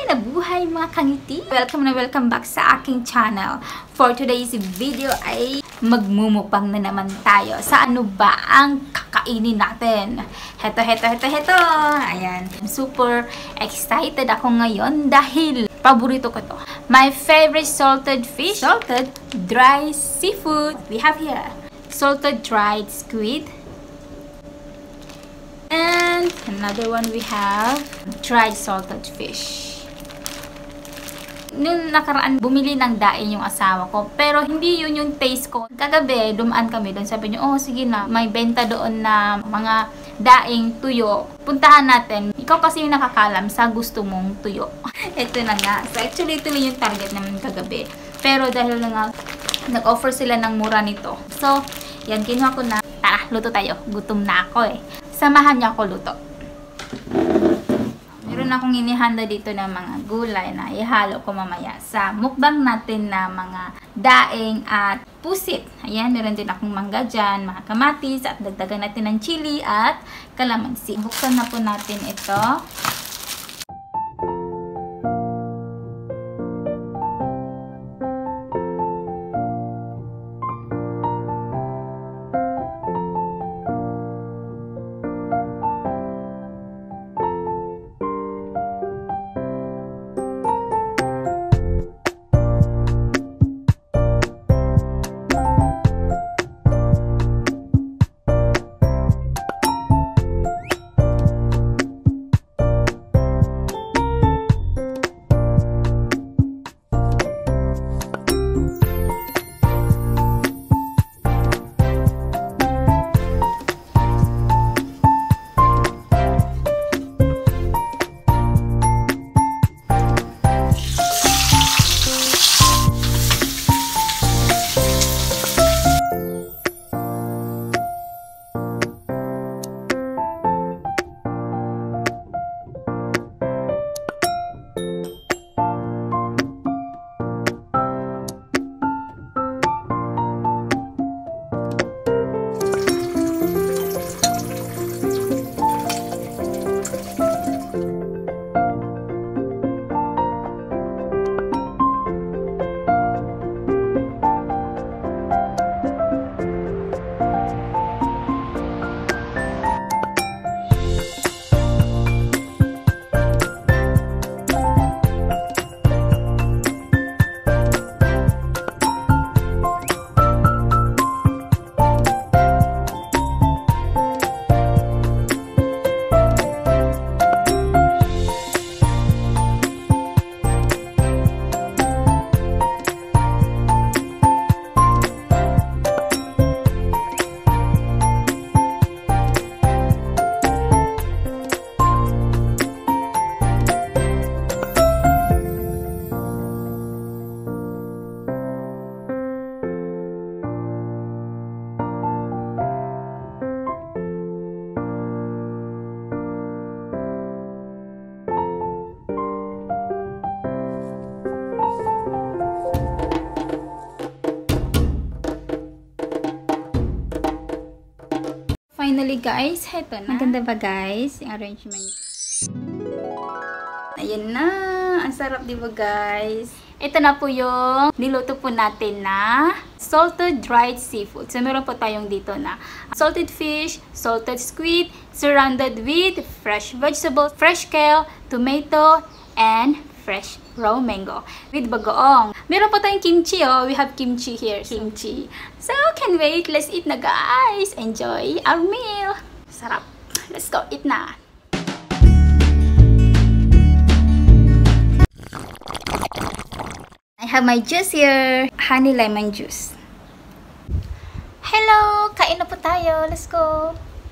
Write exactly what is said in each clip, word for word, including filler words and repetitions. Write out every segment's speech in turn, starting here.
na buhay mga kangiti! Welcome na welcome back sa aking channel. For today's video ay magmumukbang na naman tayo. Sa ano ba ang kakainin natin? Heto, heto, heto, heto! Ayan. Super excited ako ngayon dahil paborito ko to. My favorite salted fish, salted dry seafood. We have here salted dried squid. And another one we have dried salted fish. Noong nakaraan, bumili ng daing yung asawa ko. Pero hindi yun yung taste ko. Kagabi, dumaan kami doon. Sabi niyo, oh sige na, may benta doon na mga daing tuyo. Puntahan natin. Ikaw kasi yung nakakalam sa gusto mong tuyo. Ito na nga. So actually, ito yung target naman kagabi. Pero dahil na nga, nag-offer sila ng mura nito. So, yan, kinuha ko na. Tara, luto tayo. Gutom na ako eh. Samahan niya ako luto. Meron akong inihanda dito ng mga gulay na ihalo ko mamaya sa mukbang natin na mga daing at pusit. Ayan, meron din akong mangga dyan, mga kamatis, at dagdagan natin ng chili at kalamansi. Buksan na po natin ito. Finally guys, heto na. Maganda ba guys yung arrangement? Ayan na. Ang sarap diba guys? Ito na po yung niluto po natin na salted dried seafood. So meron po tayong dito na salted fish, salted squid, surrounded with fresh vegetable, fresh kale, tomato, and fresh raw mango with bagoong. Meron po tayong kimchi, oh. We have kimchi here. Kimchi. So, can wait. Let's eat na, guys. Enjoy our meal. Sarap. Let's go. Eat na. I have my juice here. Honey lemon juice. Hello! Kain na po tayo. Let's go.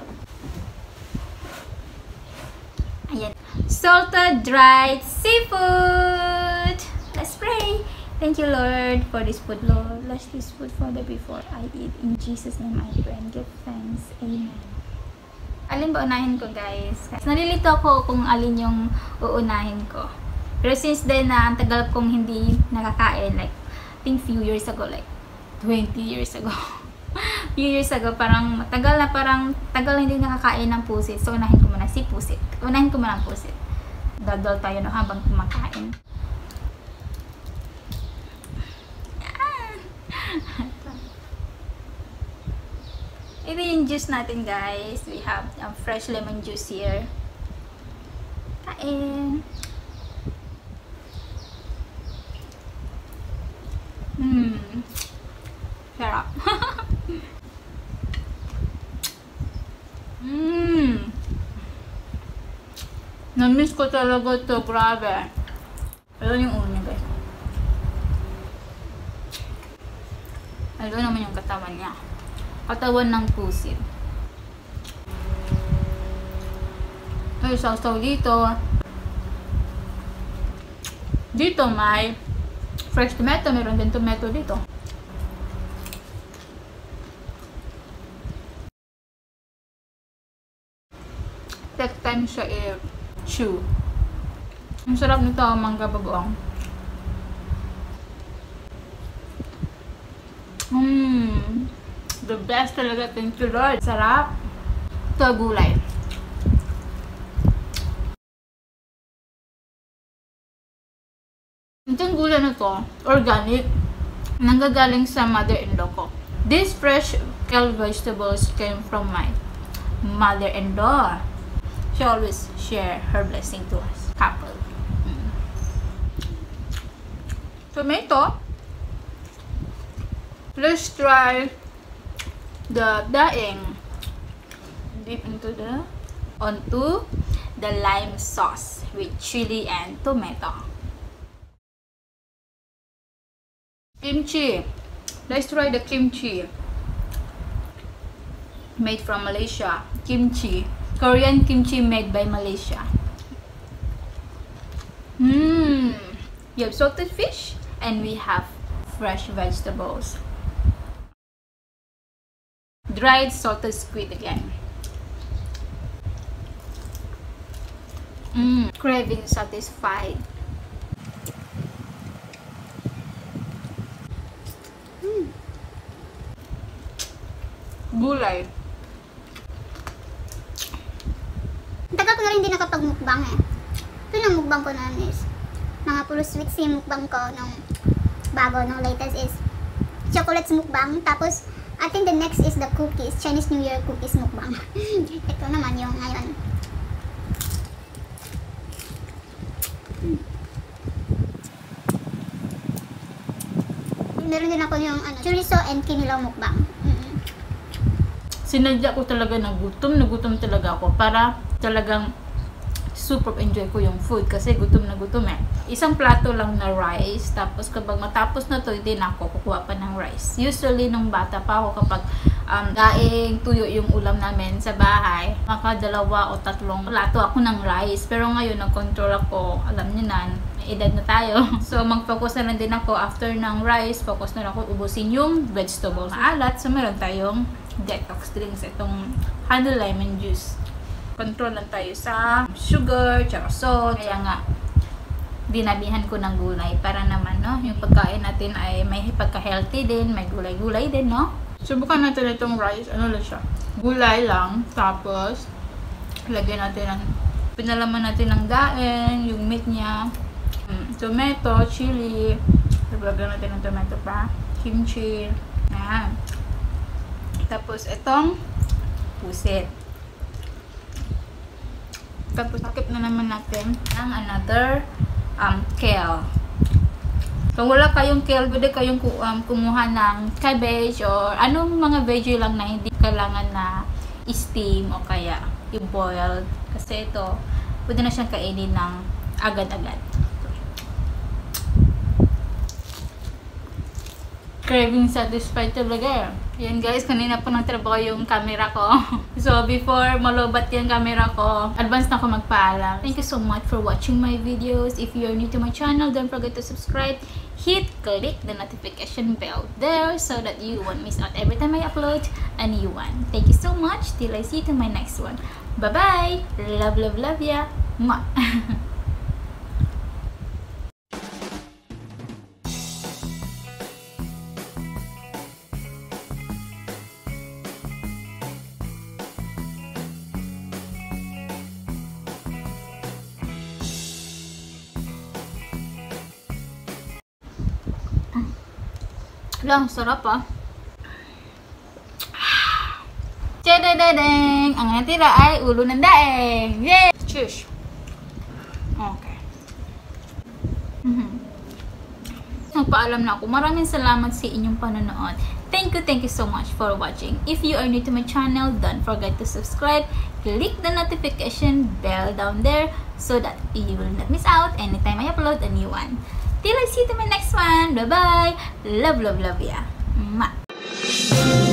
Ayan. Salted dried seafood. Let's pray. Thank you, Lord, for this food, Lord. Bless this food, Father, before I eat. In Jesus' name I pray and give thanks. Amen. Alin ba unahin ko, guys? Nalilito ako kung alin yung uunahin ko. Pero since then, na ang tagal kong hindi nakakain, like, I think few years ago, like, twenty years ago. few years ago, parang tagal na parang, tagal na hindi nakakain ng pusit. So, unahin ko muna si pusit. Unahin ko muna ang pusit. Dadal tayo no, habang kumakain. Ito yung juice natin, guys. We have um, fresh lemon juice here. Kain. Mmm. Sarap. Mmm. Na-miss ko talaga ito. Grabe. Ito yung ulo niya, guys. Ito naman yung katawan niya. Katawan ng pusit. Ay, sausaw dito. Dito may fresh tomato. Meron din tomato dito. Take time siya i-chew. Ang sarap nito, mangga bagoong. Mmm. The best talaga. Thank you, Lord. Sarap. Ito, gulay. Itong gulay na to, organic, nanggagaling sa mother-in-law ko. These fresh kale vegetables came from my mother-in-law. She always share her blessing to us. Couple. Mm. Tomato. Let's try the daing. Dip into the onto the lime sauce with chili and tomato. Kimchi. Let's try the kimchi. Made from Malaysia. Kimchi. Korean kimchi made by Malaysia. Mmm. You have salted fish and we have fresh vegetables. Dried salted squid again. Mmm. Craving satisfied. Mm. Gulay. Tagal ko na rin din nakapag-mukbang eh. Ito yung mukbang ko na is mga puro sweets yung mukbang ko nung bago, nung latest is chocolates mukbang. Tapos, I think the next is the cookies, Chinese New Year cookies mukbang. Ito naman yung ngayon. Hmm. Meron din ako yung ano, chorizo and kinilaw mukbang. Mm-hmm. Sinadya ko talaga na gutom, nagutom talaga ako para talagang super enjoy ko yung food kasi gutom na gutom eh. Isang plato lang na rice, tapos kapag matapos na to, hindi na ako kukuha pa ng rice. Usually, nung bata pa ako, kapag um, daing tuyo yung ulam namin sa bahay, makadalawa o tatlong plato ako ng rice. Pero ngayon, nag-control ako, alam niyo na, edad na tayo. So, mag-focus na lang din ako after ng rice, focus na lang ako ubusin yung vegetable na alat. So, meron tayong detox drinks, itong honey lemon juice. Control lang tayo sa sugar, tsaka salt. Kaya nga, dinabihan ko ng gulay para naman, no, yung pagkain natin ay may pagka-healthy din, may gulay-gulay din, no. Subukan natin itong rice, ano lang siya, gulay lang, tapos lagyan natin ng, pinalaman natin ng daen, yung meat niya, tomato, chili, lagyan natin ng tomato pa, kimchi, yan. Tapos itong pusit. Tapos takip na naman natin ang another um, kale. Kung wala kayong kale, pwede kayong um, kumuha ng cabbage or anong mga veggie lang na hindi kailangan na steam o kaya i-boil. Kasi ito, pwede na siyang kainin ng agad-agad. Craving satisfied talaga. Yan guys, kanina po nagtrabaho yung camera ko. So before malubat yung camera ko, advance na ako magpaalam. Thank you so much for watching my videos. If you're new to my channel, don't forget to subscribe. Hit, click the notification bell there so that you won't miss out every time I upload a new one. Thank you so much. Till I see you to my next one. Bye-bye. Love, love, love ya. Mwah. Lang, sarap ah. Tadadadang! Ang natira ay ulo ng daeng. Yay! Cheers! Okay. Mm-hmm. Nagpaalam na ako. Maraming salamat sa inyong panonood. Thank you, thank you so much for watching. If you are new to my channel, don't forget to subscribe. Click the notification bell down there so that you will not miss out anytime I upload a new one. Till I see you in my next one. Bye-bye. Love, love, love ya. Mwah.